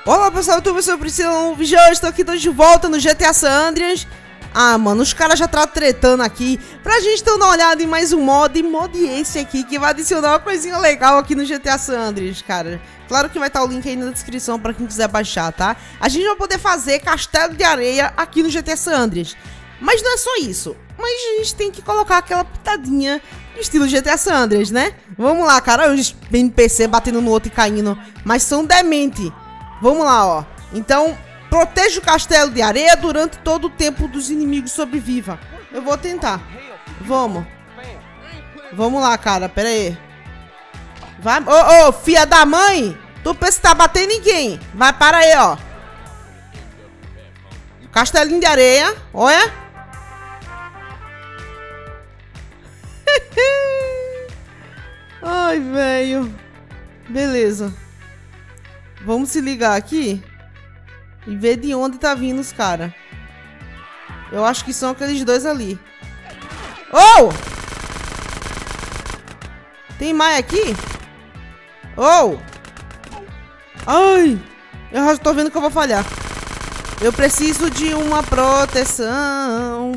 Olá pessoal, eu sou o Priscila Vigião, estou aqui de volta no GTA San Andreas. Ah, mano, os caras já estão tretando aqui pra gente dar uma olhada em mais um mod esse aqui, que vai adicionar uma coisinha legal aqui no GTA San Andreas, cara. Claro que vai estar o link aí na descrição pra quem quiser baixar, tá? A gente vai poder fazer castelo de areia aqui no GTA San Andreas. Mas não é só isso, mas a gente tem que colocar aquela pitadinha estilo GTA San Andreas, né? Vamos lá, cara, os NPC batendo no outro e caindo, mas são demente. Vamos lá, ó. Então, proteja o castelo de areia durante todo o tempo dos inimigos sobreviva. Eu vou tentar. Vamos. Vamos lá, cara. Pera aí. Vai. Ô, filha da mãe. Tu pensa que tá batendo em quem? Vai, para aí, ó. Castelinho de areia. Olha. Ai, velho. Beleza. Vamos se ligar aqui e ver de onde tá vindo os caras. Eu acho que são aqueles dois ali. Oh! Tem mais aqui? Oh! Ai! Eu já tô vendo que eu vou falhar. Eu preciso de uma proteção.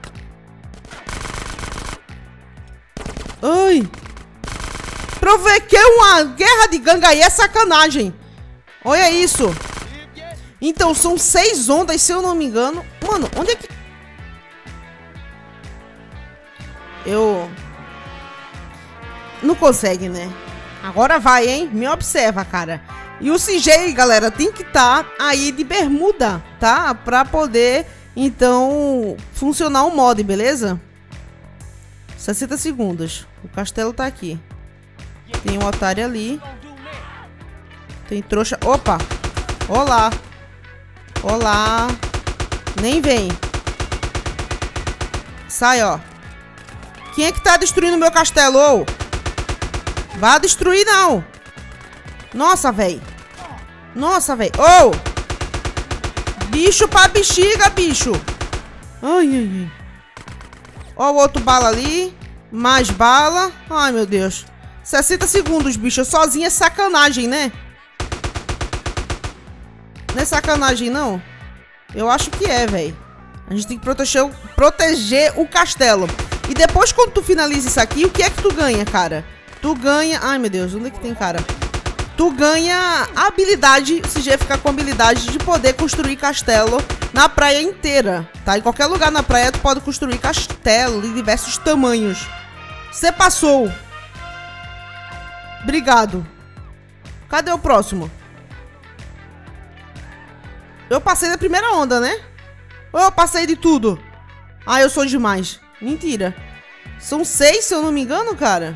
Ai! Provoquei uma guerra de gangue aí, é sacanagem. Olha isso. Então, são 6 ondas, se eu não me engano. Mano, onde é que... Não consegue, né? Agora vai, hein? Me observa, cara. E o CJ, galera, tem que estar aí de bermuda, tá? Pra poder, então, funcionar o mod, beleza? 60 segundos. O castelo tá aqui. Tem um otário ali. Tem trouxa... Opa! Olá! Olá! Nem vem! Sai, ó! Quem é que tá destruindo meu castelo? Ô! Vai destruir, não! Nossa, velho! Nossa, velho! Ô! Bicho pra bexiga, bicho! Ai, ai, ai! Ó o outro bala ali. Mais bala. Ai, meu Deus! 60 segundos, bicho! Sozinha é sacanagem, né? Não é sacanagem, não? Eu acho que é, velho. A gente tem que proteger o castelo. E depois, quando tu finaliza isso aqui, o que é que tu ganha, cara? Tu ganha... Ai, meu Deus, onde é que tem, cara? Tu ganha a habilidade, se já ficar com a habilidade de poder construir castelo na praia inteira, tá? Em qualquer lugar na praia, tu pode construir castelo de diversos tamanhos. Você passou. Obrigado. Cadê o próximo? Eu passei da primeira onda, né? Ou eu passei de tudo? Ah, eu sou demais. Mentira. São 6, se eu não me engano, cara.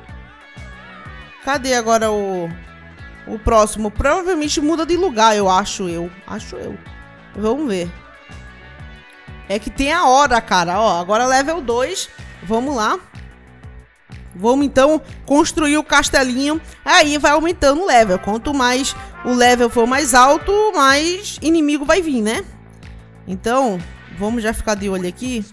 Cadê agora o próximo? Provavelmente muda de lugar, eu acho eu. Vamos ver. É que tem a hora, cara. Ó, agora level 2. Vamos lá. Vamos, então, construir o castelinho. Aí vai aumentando o level. Quanto mais o level for mais alto, mais inimigo vai vir, né? Então, vamos já ficar de olho aqui.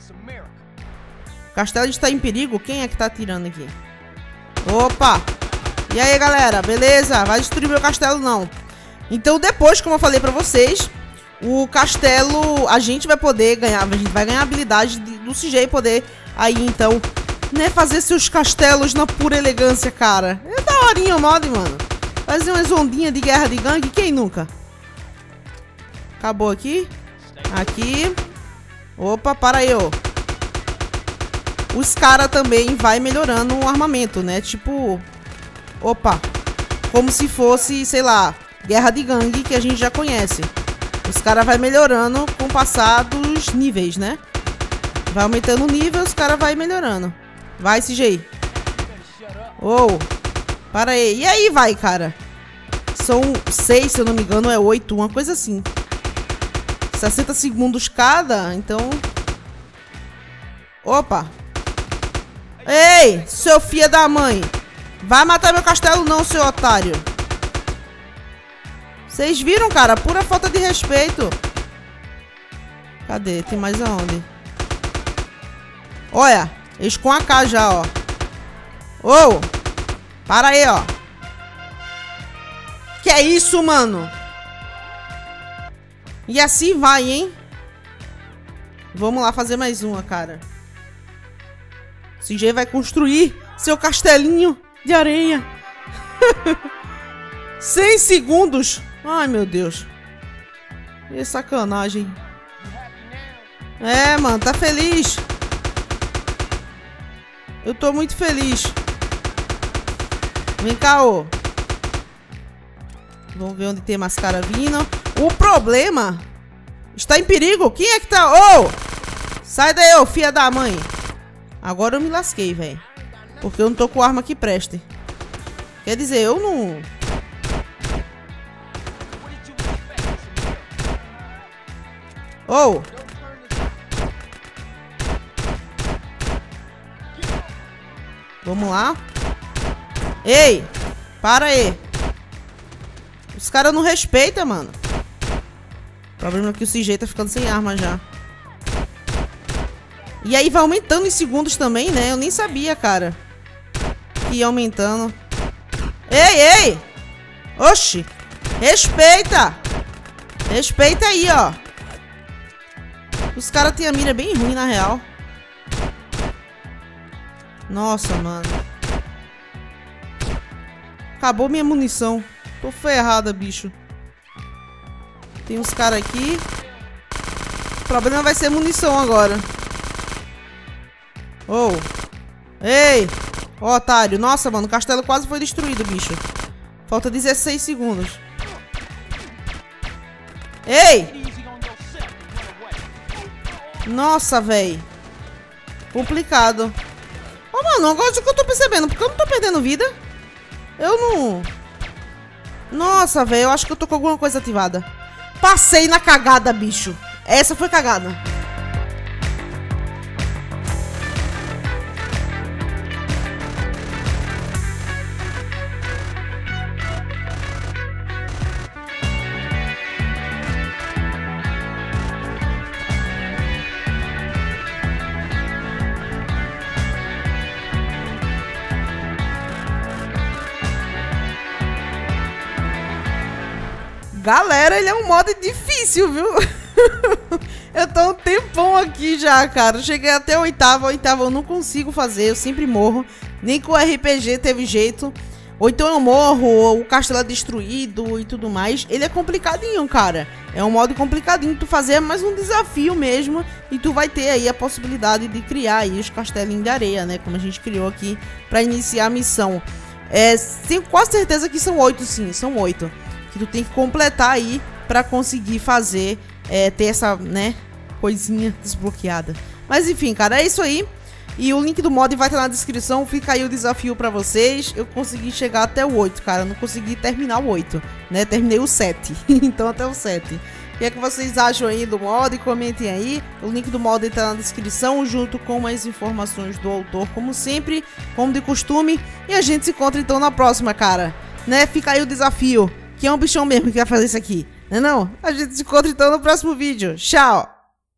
O castelo está em perigo. Quem é que tá atirando aqui? Opa! E aí, galera? Beleza? Vai destruir meu castelo, não. Então, depois, como eu falei pra vocês, o castelo, a gente vai poder ganhar. A gente vai ganhar a habilidade do CJ poder aí, então... né, fazer seus castelos na pura elegância, cara. É daorinha o mod, mano. Fazer umas ondinhas de guerra de gangue, quem nunca? Acabou aqui. Aqui. Opa, para aí, ó. Os caras também vai melhorando o armamento, né? Tipo... Opa. Como se fosse, sei lá, guerra de gangue que a gente já conhece. Os caras vai melhorando com o passar dos níveis, né? Vai aumentando o nível, os caras vai melhorando. Vai, CJ. Oh, para aí. E aí vai, cara. São 6, se eu não me engano, é 8. Uma coisa assim. 60 segundos cada, então... Opa. Ei, seu filho da mãe. Vai matar meu castelo não, seu otário. Vocês viram, cara? Pura falta de respeito. Cadê? Tem mais aonde? Olha. Eles com AK já, ó. Ô! Para aí, ó. Que é isso, mano? E assim vai, hein? Vamos lá fazer mais uma, cara. O CJ vai construir seu castelinho de areia. 100 segundos. Ai, meu Deus. Que sacanagem. É, mano, tá feliz. Eu tô muito feliz. Vem cá, ô. Vamos ver onde tem mais cara vindo. O problema está em perigo. Quem é que tá? Ô! Sai daí, ô, filha da mãe. Agora eu me lasquei, velho. Porque eu não tô com arma que preste. Quer dizer, eu não... Ô! Vamos lá. Ei! Para aí. Os caras não respeitam, mano. O problema é que o CJ tá ficando sem arma já. E aí vai aumentando em segundos também, né? Eu nem sabia, cara. Que ia aumentando. Ei, ei! Oxi! Respeita! Respeita aí, ó. Os caras têm a mira bem ruim, na real. Nossa, mano. Acabou minha munição. Tô ferrada, bicho. Tem uns caras aqui. O problema vai ser munição agora. Oh. Ei! Ó, otário. Nossa, mano. O castelo quase foi destruído, bicho. Falta 16 segundos. Ei! Nossa, véi. Complicado. Ó, mano, agora que eu tô percebendo. Porque eu não tô perdendo vida. Eu não... Nossa, velho. Eu acho que eu tô com alguma coisa ativada. Passei na cagada, bicho. Essa foi cagada. Galera, ele é um modo difícil, viu? Eu tô um tempão aqui já, cara. Cheguei até a oitava. A oitava eu não consigo fazer, eu sempre morro. Nem com o RPG teve jeito. Ou então eu morro, ou o castelo é destruído e tudo mais. Ele é complicadinho, cara. É um modo complicadinho de tu fazer, mas um desafio mesmo. E tu vai ter aí a possibilidade de criar aí os castelinhos de areia, né? Como a gente criou aqui pra iniciar a missão. Tenho quase certeza que são 8, sim. São 8. Que tu tem que completar aí pra conseguir fazer, ter essa, né, coisinha desbloqueada. Mas enfim, cara, é isso aí. E o link do mod vai estar na descrição. Fica aí o desafio pra vocês. Eu consegui chegar até o 8, cara. Não consegui terminar o 8, né? Terminei o 7. Então até o 7. O que é que vocês acham aí do mod? Comentem aí. O link do mod está na descrição, junto com as informações do autor, como sempre, como de costume. E a gente se encontra então na próxima, cara. Né? Fica aí o desafio. Que é um bichão mesmo que vai fazer isso aqui, não é não? A gente se encontra então no próximo vídeo. Tchau!